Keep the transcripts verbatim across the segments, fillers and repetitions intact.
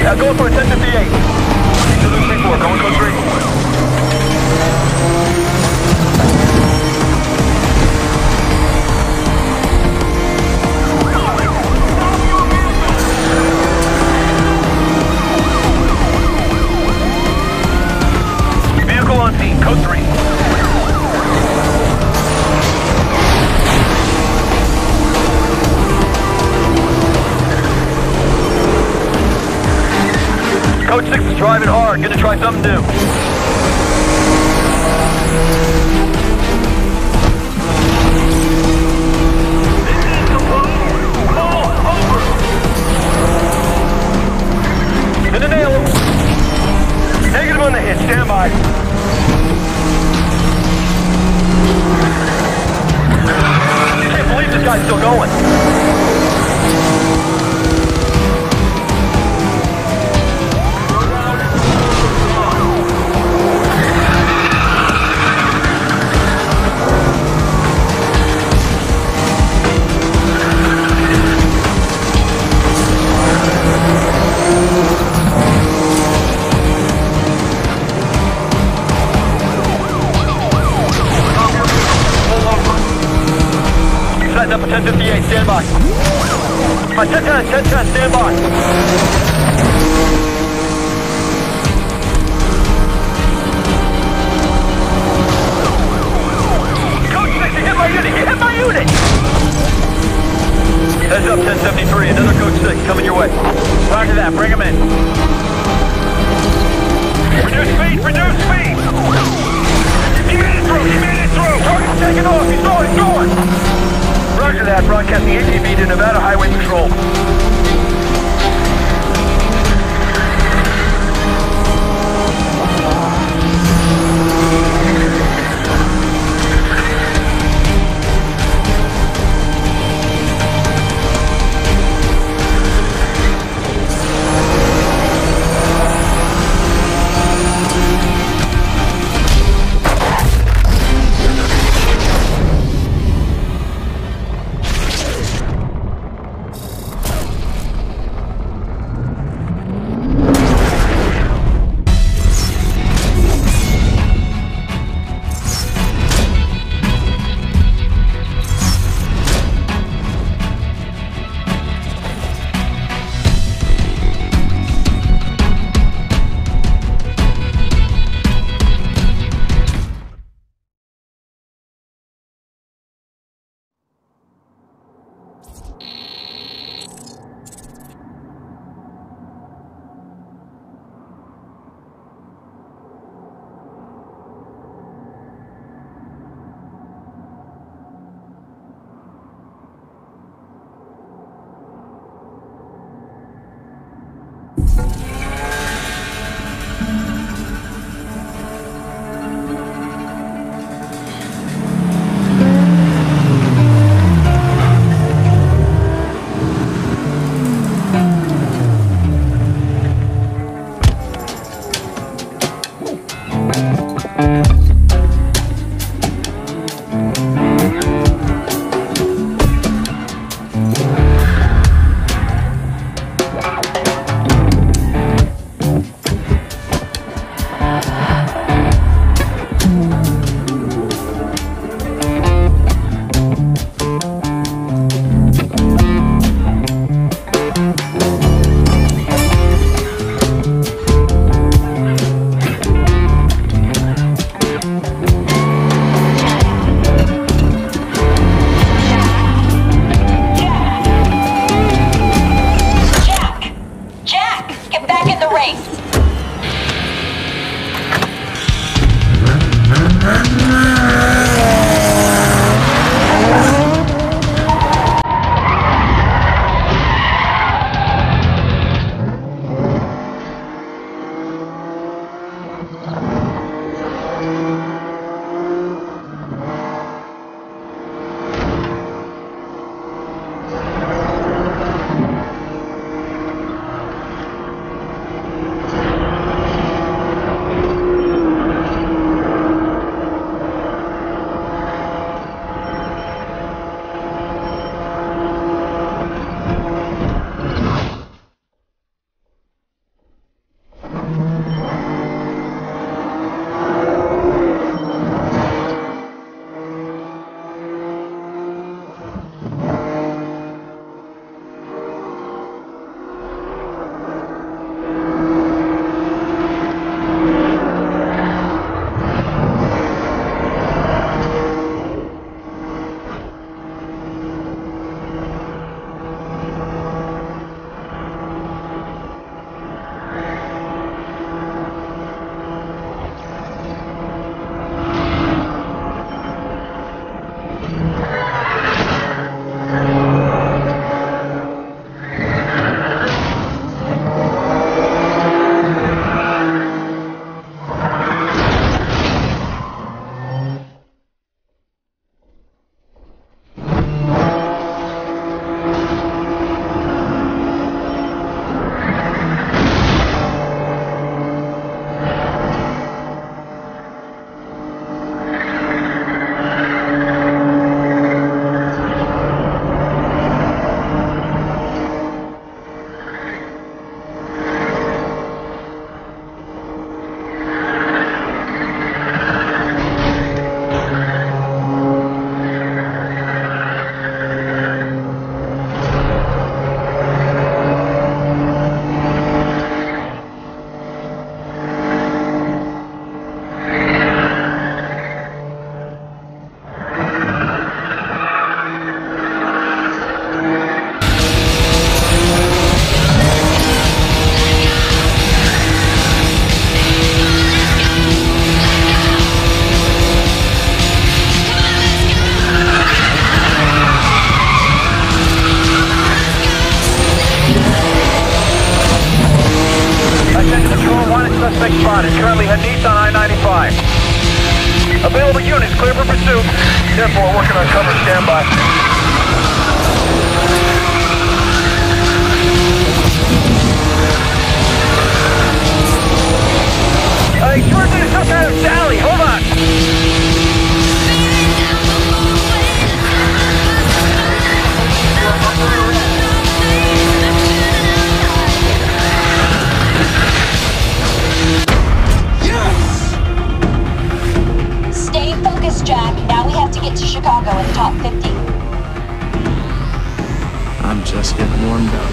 Yeah, going for a ten fifty-eight. Two three four, going code three. Vehicle on scene, code three. Code six is driving hard, gonna try something new. Gonna nail him. Negative on the hit, stand by. Can't believe this guy's still going. Setting up a ten fifty-eight, stand by. My ten ten, ten ten, stand by. Code six, you hit my unit, you hit my unit! Heads up, ten seventy-three, another code six coming your way. Roger that, bring him in. Reduce speed, reduce speed! He made it through, he made it through! Target's taking off, he's going, he's going! Roger that, broadcasting A T V to Nevada Highway Patrol. squad is currently heading east on I ninety-five. Available units clear for pursuit. Therefore, working on cover standby. Hey, sure there's some kind of sally. Hold on. Stay focused, Jack. Now we have to get to Chicago in the top fifty. I'm just getting warmed up.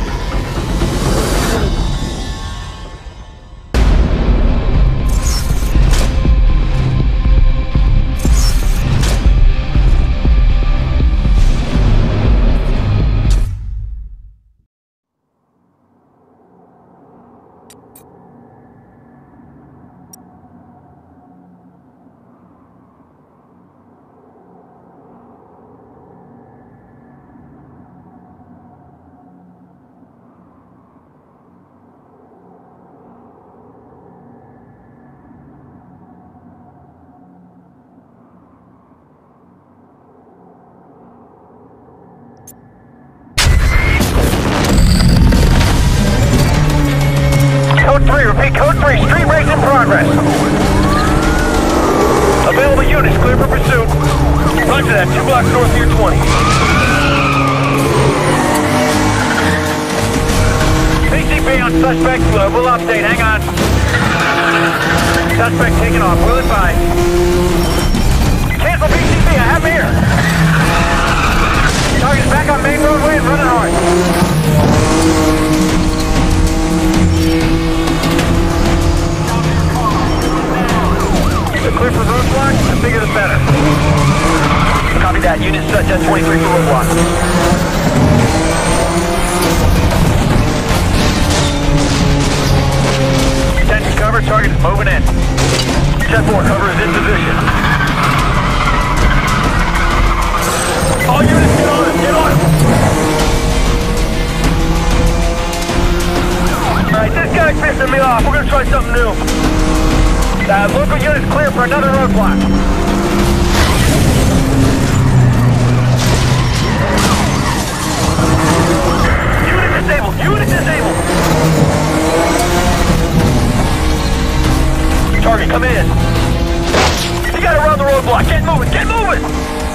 Code three, repeat, code three, street race in progress. Available units clear for pursuit. Roger that, two blocks north of your twenty. P C B on suspect, uh, we'll update, hang on. Suspect taking off, we'll advise. Cancel P C B, I have him here. Target's back on main roadway and running hard. Clear for roadblock, the bigger the better. Copy that, unit set ten twenty-three for roadblock. Attention cover, target is moving in. ten four, cover is in position. All units, get on him, get on him! Alright, this guy's pissing me off, we're gonna try something new. Uh, local units clear for another roadblock. Unit disabled! Unit disabled! Target, come in. You gotta run the roadblock. Get moving! Get moving!